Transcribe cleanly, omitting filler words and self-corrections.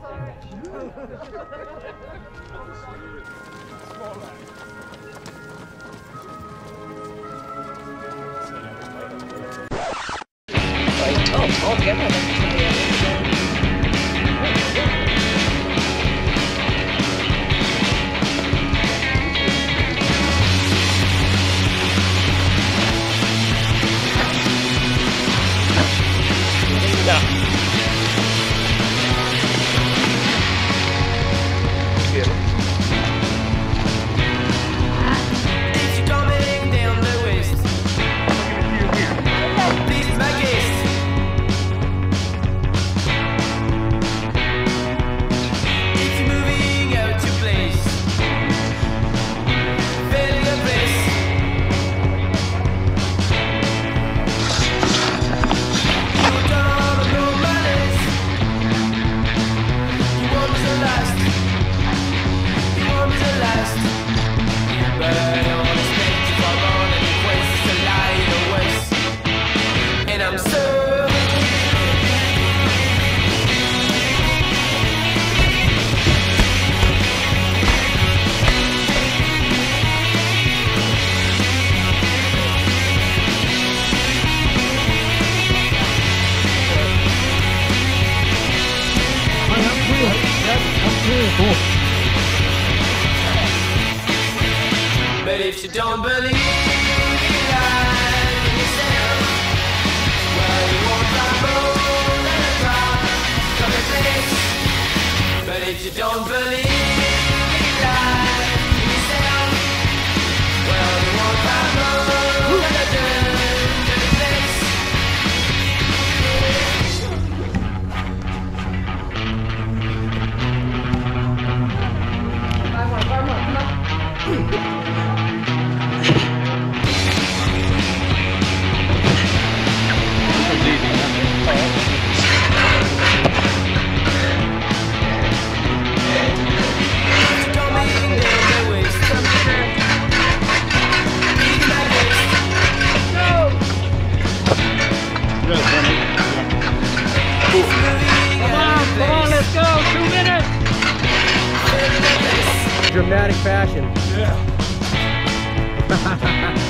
But if you don't believe in yourself, well, you won't rumble and drop from a place. But if you don't believe in yourself, well, you won't rumble and turn to the place. Come on. Dramatic fashion. Yeah.